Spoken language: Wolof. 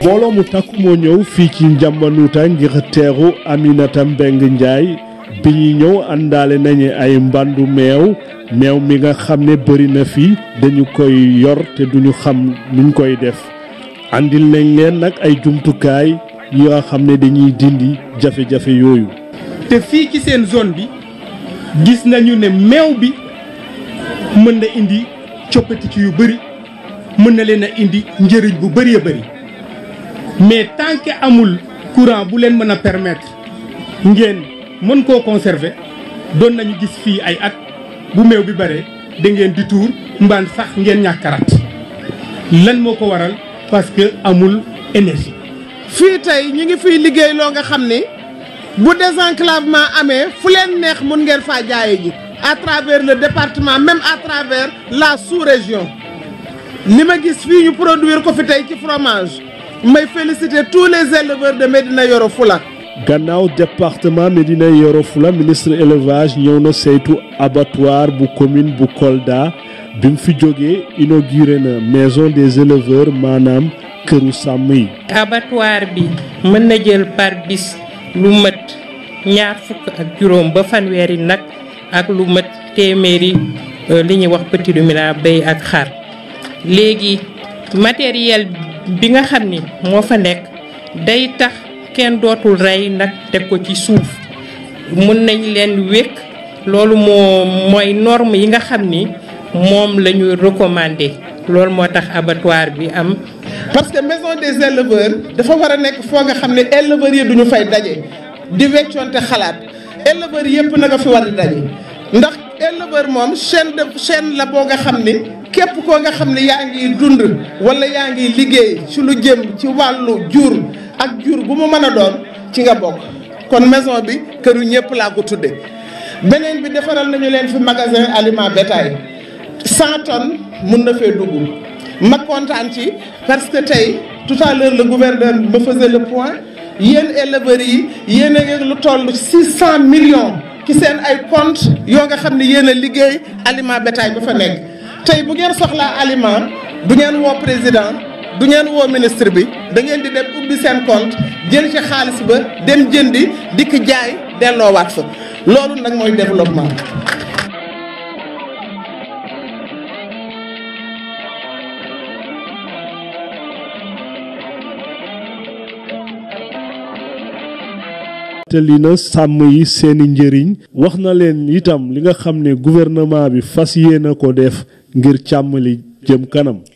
mbooloo mu takku moo ñëw fii ci Njambanuuta ngir teeru Aminata Mbengue Ndiaye bi ñuy ñëw àndaale nañu ay mbandu meew mi nga xam ne bëri na fii dañu koy yor te duñu xam nuñ koy def andil nañ leen nag ay jumtukaay yi nga xam ne dañuy dindi jafe-jafe yooyu. te fii ci seen zone bi gis nañu ne meew bi mën na indi coppati ci yu bëri mën na leen a indi njëriñ bu bëree bëri mais tant que amul courant bu leen mën a permettre ngeen mën koo conserver doon nañu gis fii ay at bu meew bi bare da ngeen di tuur mbaan sax ngeen ñàkkarat lan moo ko waral parce que amul énergie. fii tey ñu ngi fiy liggéey loo nga xam ni bu désenclavement amee fu leen neex mun ngeen faa jaaye ji à travers le département même à travers la sous-région li ma gis fii ñu produire ko fi tey ci fromage may féliciter tous les éleveurs de Médina Yoro Fula. gannaaw département Médina Yoro Fula ministre élevage ñëw na saytu abattoir bu commune bu Kolda bi mu fi jógee inauguré na maison des éleveurs maanaam këru sàmm yi. abattoir bi mën na jël par bis lu mat 20 ak juróom ba fanweeri nag ak lu mat téeméeri li ñuy wax petit ruminant béy ak xar léegi matériel bi nga xam ni moo fa nekk day tax kenn dootul rey nag teg ko ci suuf mun nañ leen wékk loolu mooy norme yi nga xam ni moom la ñu recommandé loolu moo tax abattoir bi am. parce que maison des éleveurs dafa war a nekk foo nga xam ne éleveurs yi duñu fay daje di weccoonte xalaat éleveurs yëpp na nga fi war a daje ndax éleveur moom chaîne la boo nga xam ni képp koo nga xam ne yaa ngi dund wala yaa ngi liggéey ci lu jëm ci wàllu jur ak jur bu mu mën a doon ci nga bokk kon maison bi këru ñëpp laa ko tudde beneen bi defaral nañu leen fi magasin aliment bétail 100 tonnes mun na fee dugg ma kontaan ci parce que tey tout à l'heure le gouverneur me faisait le point yéen éleveurs yi yéen a ngi lu toll 600 millions ci seen ay compte yoo nga xam ne yéen a liggéey aliment bétail ba fa nekk tey bu ngeen soxlaa aliment du ngeen woo président du ngeen woo ministre bi da ngeen di dem ubbi seen compte jël ci xaalis ba dem jëndi dikk jaay delloowaat fa loolu nag mooy développement. te li na sàmm yi seeni njëriñ wax na leen itam li nga xam ne gouvernement bi fas yéene ko def ngir càmm li jëm kanam.